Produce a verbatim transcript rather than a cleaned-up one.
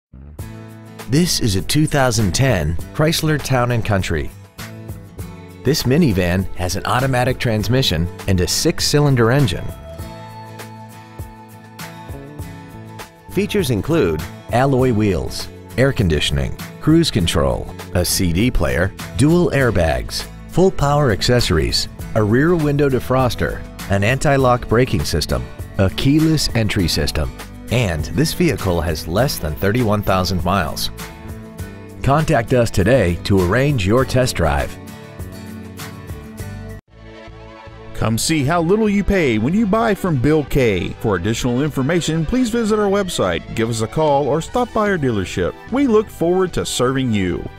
This is a two thousand ten Chrysler Town and Country. This minivan has an automatic transmission and a six-cylinder engine. Features include alloy wheels, air conditioning, cruise control, a C D player, dual airbags, full power accessories, a rear window defroster, an anti-lock braking system, a keyless entry system, and this vehicle has less than thirty-one thousand miles. Contact us today to arrange your test drive. Come see how little you pay when you buy from Bill Kay. For additional information, please visit our website, give us a call, or stop by our dealership. We look forward to serving you.